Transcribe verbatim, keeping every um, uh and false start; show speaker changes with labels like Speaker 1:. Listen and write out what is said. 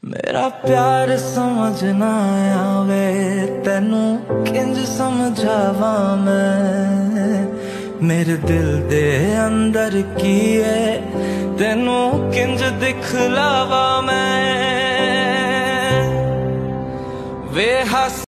Speaker 1: मेरा प्यार समझ ना आवे तेनू किंज समझावा मैं, मेरे दिल दे अंदर की है तेनू किंज दिखलावा मैं वे हस